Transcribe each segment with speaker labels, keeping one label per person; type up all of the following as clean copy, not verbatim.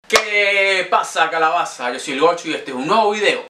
Speaker 1: ¿Qué pasa, calabaza? Yo soy el Gocho y este es un nuevo video.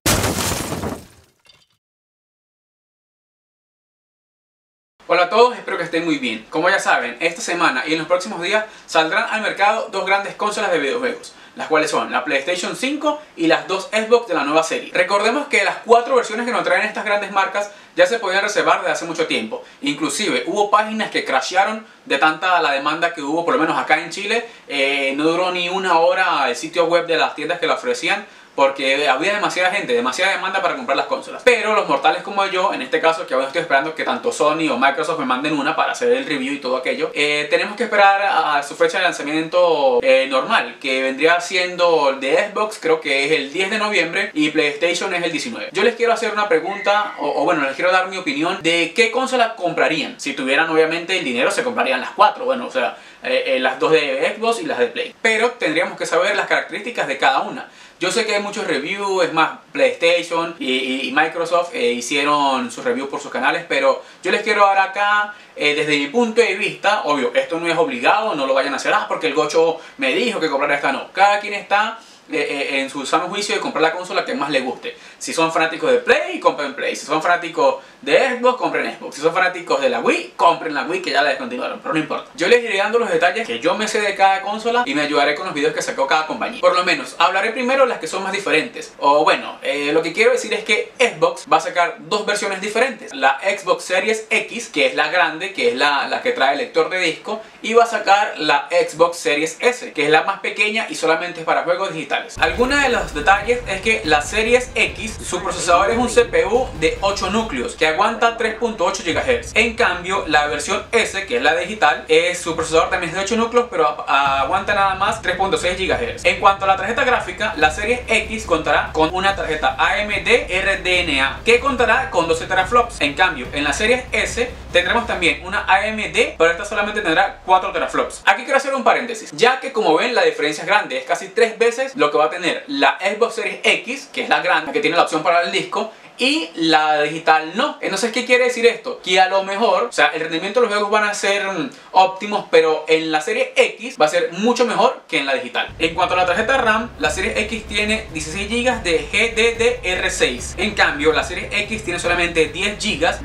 Speaker 1: Hola a todos, espero que estén muy bien. Como ya saben, esta semana y en los próximos días saldrán al mercado dos grandes consolas de videojuegos, las cuales son la PlayStation 5 y las dos Xbox de la nueva serie. Recordemos que las 4 versiones que nos traen estas grandes marcas ya se podían reservar desde hace mucho tiempo. Inclusive hubo páginas que crashearon de tanta la demanda que hubo, por lo menos acá en Chile. No duró ni una hora el sitio web de las tiendas que la ofrecían, porque había demasiada gente, demasiada demanda para comprar las consolas. Pero los mortales como yo, en este caso, que aún estoy esperando que tanto Sony o Microsoft me manden una para hacer el review y todo aquello, tenemos que esperar a su fecha de lanzamiento normal, que vendría siendo de Xbox, creo que es el 10 de noviembre, y PlayStation es el 19. Yo les quiero hacer una pregunta, o bueno, les quiero dar mi opinión de qué consola comprarían. Si tuvieran obviamente el dinero, se comprarían las 4, bueno, o sea, las dos de Xbox y las de Play. Pero tendríamos que saber las características de cada una. Yo sé que hay muchos reviews, es más, PlayStation y Microsoft hicieron sus reviews por sus canales, pero yo les quiero dar acá, desde mi punto de vista, obvio, esto no es obligado, no lo vayan a hacer, porque el Gocho me dijo que comprara esta, no. Cada quien está en su sano juicio de comprar la consola que más le guste. Si son fanáticos de Play, compren Play. Si son fanáticos de Xbox, compren Xbox. Si son fanáticos de la Wii, compren la Wii, que ya la descontinuaron, pero no importa. Yo les iré dando los detalles que yo me sé de cada consola y me ayudaré con los videos que sacó cada compañía. Por lo menos, hablaré primero las que son más diferentes. O bueno, lo que quiero decir es que Xbox va a sacar dos versiones diferentes. La Xbox Series X, que es la grande, que es la que trae lector de disco, y va a sacar la Xbox Series S, que es la más pequeña y solamente es para juegos digitales. Algunos de los detalles es que la Series X, su procesador es un CPU de 8 núcleos que aguanta 3.8 GHz. En cambio, la versión S, que es la digital, su procesador también es de 8 núcleos, pero aguanta nada más 3.6 GHz. En cuanto a la tarjeta gráfica, la Series X contará con una tarjeta AMD RDNA que contará con 12 teraflops. En cambio, en la Series S tendremos también una AMD, pero esta solamente tendrá 4 teraflops. Aquí quiero hacer un paréntesis, ya que como ven la diferencia es grande, es casi 3 veces lo que va a tener la Xbox Series X, que es la grande, que tiene la opción para el disco, y la digital no. Entonces, ¿qué quiere decir esto? Que a lo mejor, o sea, el rendimiento de los juegos van a ser óptimos, pero en la serie X va a ser mucho mejor que en la digital. En cuanto a la tarjeta RAM, la serie X tiene 16 GB de GDDR6. En cambio, la serie X tiene solamente 10 GB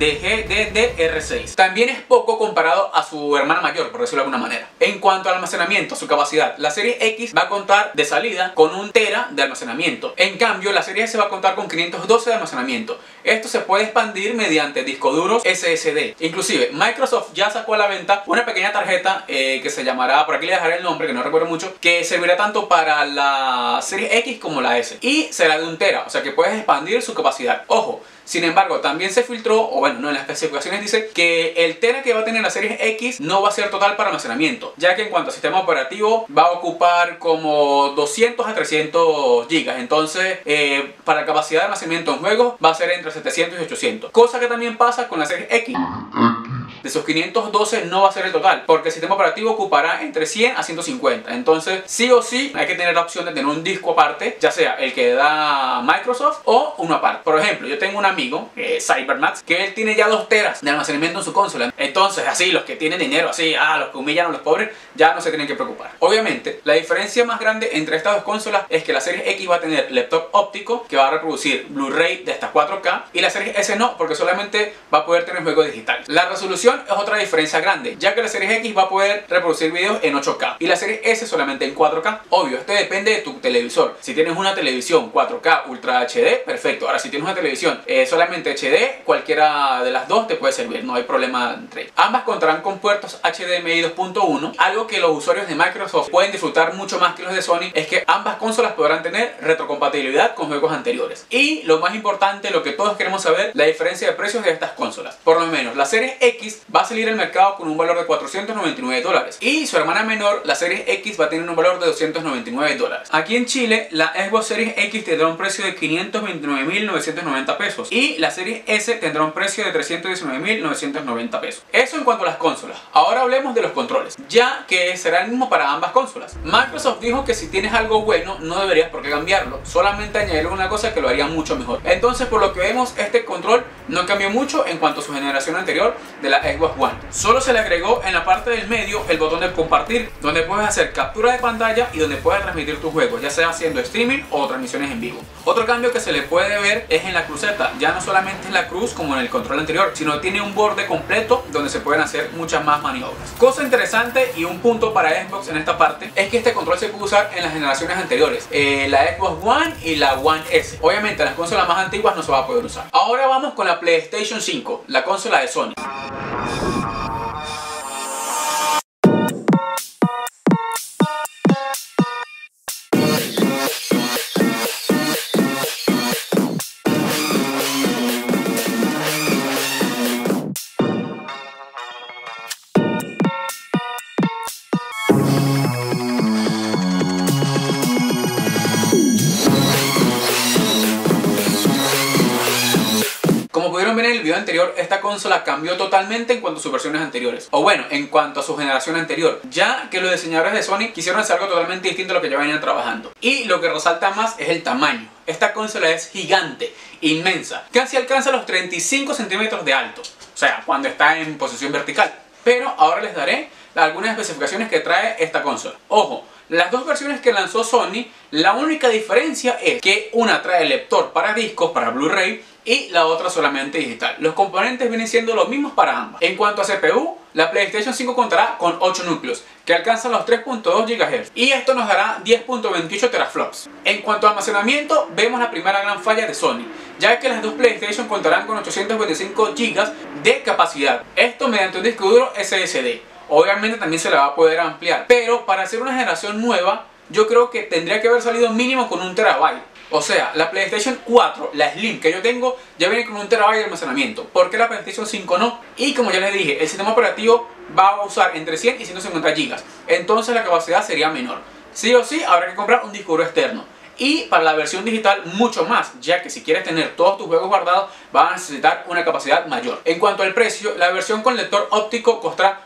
Speaker 1: de GDDR6. También es poco comparado a su hermana mayor, por decirlo de alguna manera. En cuanto al almacenamiento, su capacidad, la serie X va a contar de salida con 1 TB de almacenamiento. En cambio, la serie S va a contar con 512 de almacenamiento. Esto se puede expandir mediante discos duros SSD. Inclusive Microsoft ya sacó a la venta una pequeña tarjeta que se llamará, por aquí le dejaré el nombre que no recuerdo mucho, que servirá tanto para la serie X como la S, y será de 1 TB, o sea que puedes expandir su capacidad. Ojo, sin embargo, también se filtró, o bueno, no, en las especificaciones dice que el TB que va a tener la serie X no va a ser total para almacenamiento, ya que en cuanto a sistema operativo va a ocupar como 200 a 300 GB. Entonces, para capacidad de almacenamiento en juegos va a ser entre 700 y 800. Cosa que también pasa con la serie X. De esos 512 no va a ser el total, porque el sistema operativo ocupará entre 100 a 150. Entonces, sí o sí, hay que tener la opción de tener un disco aparte, ya sea el que da Microsoft o uno aparte. Por ejemplo, yo tengo un amigo, Cybermax, que él tiene ya 2 TB de almacenamiento en su consola. Entonces, así, los que tienen dinero, así, los que humillan a los pobres, ya no se tienen que preocupar. Obviamente, la diferencia más grande entre estas dos consolas es que la serie X va a tener laptop óptico, que va a reproducir Blu-ray de hasta 4K, y la serie S no, porque solamente va a poder tener juegos digitales. La resolución es otra diferencia grande, ya que la serie X va a poder reproducir videos en 8K y la serie S solamente en 4K. Obvio, esto depende de tu televisor. Si tienes una televisión 4K Ultra HD, perfecto. Ahora, si tienes una televisión solamente HD, cualquiera de las dos te puede servir, no hay problema entre ellas. Ambas contarán con puertos HDMI 2.1. Algo que los usuarios de Microsoft pueden disfrutar mucho más que los de Sony es que ambas consolas podrán tener retrocompatibilidad con juegos anteriores. Y lo más importante, lo que todos queremos saber, la diferencia de precios de estas consolas. Por lo menos, la serie X va a salir al mercado con un valor de $499 y su hermana menor, la serie X, va a tener un valor de $299. Aquí en Chile, la Xbox Series X tendrá un precio de 529.990 pesos y la serie S tendrá un precio de 319.990 pesos. Eso en cuanto a las consolas. Ahora hablemos de los controles, ya que será el mismo para ambas consolas. Microsoft dijo que si tienes algo bueno no deberías por qué cambiarlo, solamente añadirle una cosa que lo haría mucho mejor. Entonces, por lo que vemos, este control no cambió mucho en cuanto a su generación anterior de la Xbox One. Solo se le agregó en la parte del medio el botón de compartir, donde puedes hacer captura de pantalla y donde puedes transmitir tus juegos, ya sea haciendo streaming o transmisiones en vivo. Otro cambio que se le puede ver es en la cruceta. Ya no solamente es la cruz como en el control anterior, sino tiene un borde completo donde se pueden hacer muchas más maniobras. Cosa interesante y un punto para Xbox en esta parte es que este control se puede usar en las generaciones anteriores, la Xbox One y la One S. Obviamente en las consolas más antiguas no se va a poder usar. Ahora vamos con la PlayStation 5, la consola de Sony. Como pudieron ver en el video anterior, esta consola cambió totalmente en cuanto a sus versiones anteriores. O bueno, en cuanto a su generación anterior, ya que los diseñadores de Sony quisieron hacer algo totalmente distinto a lo que ya venían trabajando. Y lo que resalta más es el tamaño. Esta consola es gigante, inmensa, casi alcanza los 35 centímetros de alto. O sea, cuando está en posición vertical. Pero ahora les daré algunas especificaciones que trae esta consola. Ojo, las dos versiones que lanzó Sony, la única diferencia es que una trae lector para discos, para Blu-ray, y la otra solamente digital. Los componentes vienen siendo los mismos para ambas. En cuanto a CPU, la PlayStation 5 contará con 8 núcleos, que alcanzan los 3.2 GHz, y esto nos dará 10.28 teraflops. En cuanto a almacenamiento, vemos la primera gran falla de Sony, ya que las dos PlayStation contarán con 825 GB de capacidad, esto mediante un disco duro SSD. Obviamente también se la va a poder ampliar, pero para hacer una generación nueva, yo creo que tendría que haber salido mínimo con 1 TB. O sea, la PlayStation 4, la Slim que yo tengo, ya viene con 1 TB de almacenamiento. ¿Por qué la PlayStation 5 no? Y como ya les dije, el sistema operativo va a usar entre 100 y 150 GB. Entonces la capacidad sería menor. Sí o sí, habrá que comprar un disco duro externo. Y para la versión digital mucho más, ya que si quieres tener todos tus juegos guardados, vas a necesitar una capacidad mayor. En cuanto al precio, la versión con lector óptico costará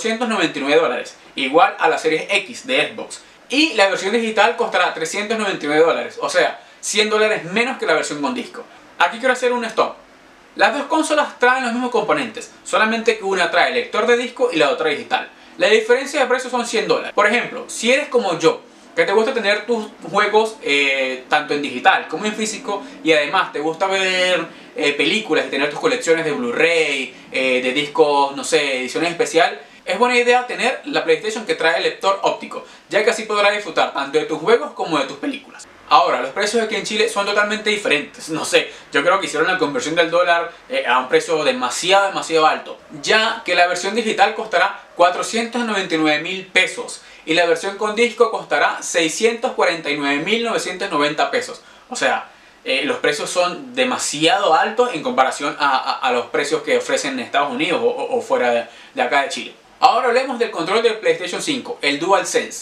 Speaker 1: $499, igual a la serie X de Xbox. Y la versión digital costará $399, o sea, $100 menos que la versión con disco. Aquí quiero hacer un stop. Las dos consolas traen los mismos componentes, solamente que una trae lector de disco y la otra digital. La diferencia de precio son $100. Por ejemplo, si eres como yo, que te gusta tener tus juegos tanto en digital como en físico, y además te gusta ver películas y tener tus colecciones de Blu-ray, de discos, no sé, ediciones especial, es buena idea tener la PlayStation que trae el lector óptico, ya que así podrás disfrutar tanto de tus juegos como de tus películas. Ahora, los precios aquí en Chile son totalmente diferentes. No sé, yo creo que hicieron la conversión del dólar a un precio demasiado alto, ya que la versión digital costará 499.000 pesos y la versión con disco costará 649.990 pesos. O sea, los precios son demasiado altos en comparación a los precios que ofrecen en Estados Unidos o fuera de acá de Chile. Ahora hablemos del control del PlayStation 5, el DualSense.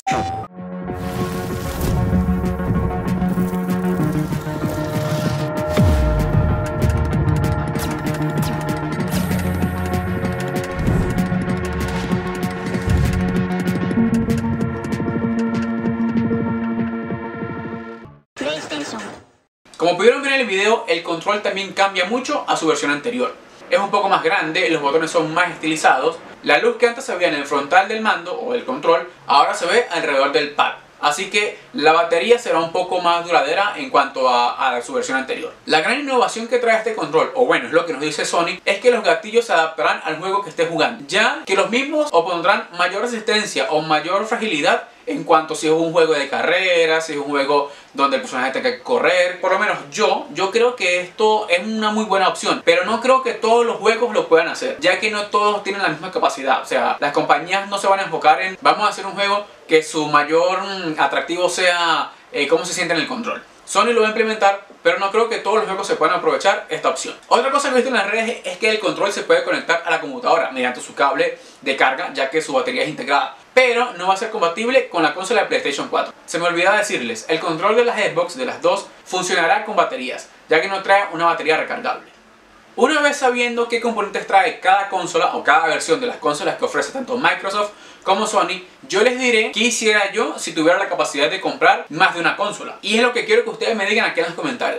Speaker 1: Como pudieron ver en el video, el control también cambia mucho a su versión anterior. Es un poco más grande, los botones son más estilizados, la luz que antes se veía en el frontal del mando o del control, ahora se ve alrededor del pad. Así que la batería será un poco más duradera en cuanto a su versión anterior. La gran innovación que trae este control, o bueno, es lo que nos dice Sony, es que los gatillos se adaptarán al juego que estés jugando, ya que los mismos opondrán mayor resistencia o mayor fragilidad en cuanto si es un juego de carrera, si es un juego donde el personaje tenga que correr. Por lo menos yo creo que esto es una muy buena opción, pero no creo que todos los juegos lo puedan hacer, ya que no todos tienen la misma capacidad. O sea, las compañías no se van a enfocar en vamos a hacer un juego que su mayor atractivo sea cómo se siente en el control. Sony lo va a implementar, pero no creo que todos los juegos se puedan aprovechar esta opción. Otra cosa que he visto en las redes es que el control se puede conectar a la computadora mediante su cable de carga, ya que su batería es integrada, pero no va a ser compatible con la consola de PlayStation 4. Se me olvidaba decirles, el control de las Xbox, de las dos, funcionará con baterías, ya que no trae una batería recargable. Una vez sabiendo qué componentes trae cada consola o cada versión de las consolas que ofrece tanto Microsoft como Sony, yo les diré qué hiciera yo si tuviera la capacidad de comprar más de una consola. Y es lo que quiero que ustedes me digan aquí en los comentarios.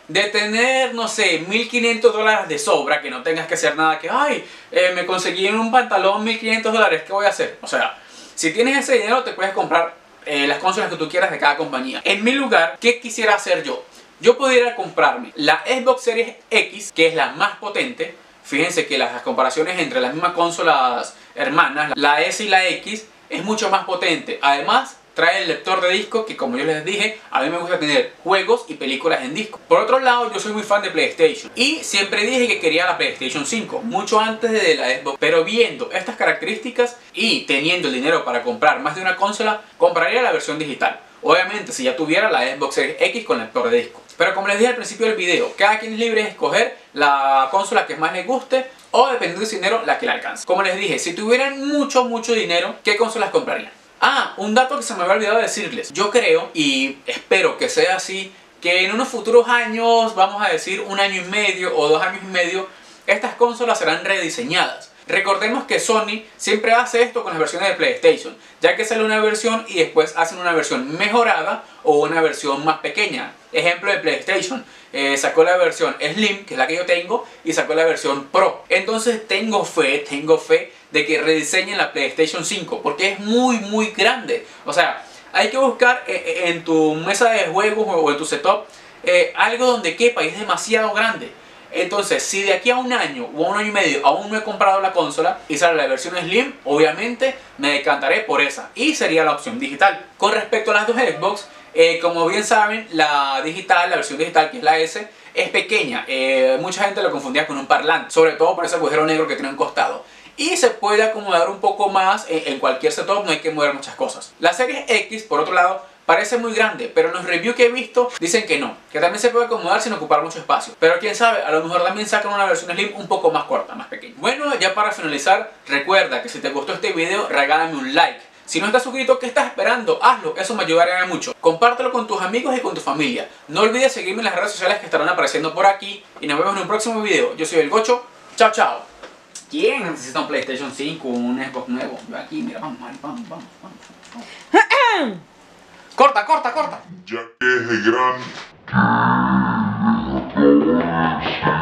Speaker 1: de tener, no sé, $1500 de sobra, que no tengas que hacer nada, que, ay, me conseguí en un pantalón $1500, ¿qué voy a hacer? O sea, si tienes ese dinero te puedes comprar las consolas que tú quieras de cada compañía. En mi lugar, ¿qué quisiera hacer yo? Yo pudiera comprarme la Xbox Series X, que es la más potente. Fíjense que las comparaciones entre las mismas consolas hermanas, la S y la X, es mucho más potente. Además, trae el lector de disco que, como yo les dije, a mí me gusta tener juegos y películas en disco. Por otro lado, yo soy muy fan de PlayStation y siempre dije que quería la PlayStation 5, mucho antes de la Xbox. Pero viendo estas características y teniendo el dinero para comprar más de una consola, compraría la versión digital. Obviamente, si ya tuviera la Xbox Series X con lector de disco. Pero como les dije al principio del video, cada quien es libre de escoger la consola que más les guste o, dependiendo de su dinero, la que le alcance. Como les dije, si tuvieran mucho dinero, ¿qué consolas comprarían? Ah, un dato que se me había olvidado decirles. Yo creo, y espero que sea así, que en unos futuros años, vamos a decir 1 año y medio o 2 años y medio, estas consolas serán rediseñadas. Recordemos que Sony siempre hace esto con las versiones de PlayStation, ya que sale una versión y después hacen una versión mejorada o una versión más pequeña. Ejemplo de PlayStation, sacó la versión Slim, que es la que yo tengo, y sacó la versión Pro. Entonces tengo fe de que rediseñen la PlayStation 5, porque es muy grande. O sea, hay que buscar en tu mesa de juegos o en tu setup algo donde quepa, y es demasiado grande. Entonces, si de aquí a 1 año o a 1 año y medio aún no he comprado la consola y sale la versión Slim, obviamente me decantaré por esa y sería la opción digital. Con respecto a las dos Xbox, como bien saben, la versión digital, que es la S, es pequeña. Mucha gente lo confundía con un parlante, sobre todo por ese agujero negro que tiene un costado. Y se puede acomodar un poco más en cualquier setup, no hay que mover muchas cosas. La Series X, por otro lado, parece muy grande, pero en los reviews que he visto dicen que no, que también se puede acomodar sin ocupar mucho espacio. Pero quién sabe, a lo mejor también sacan una versión Slim un poco más corta, más pequeña. Bueno, ya para finalizar, recuerda que si te gustó este video, regálame un like. Si no estás suscrito, ¿qué estás esperando? Hazlo, eso me ayudaría mucho. Compártelo con tus amigos y con tu familia. No olvides seguirme en las redes sociales que estarán apareciendo por aquí. Y nos vemos en un próximo video. Yo soy el Gocho. Chao, chao. ¿Quién necesita un PlayStation 5 o un Xbox nuevo? Yo aquí, mira, vamos. Corta.
Speaker 2: Ya que es el gran...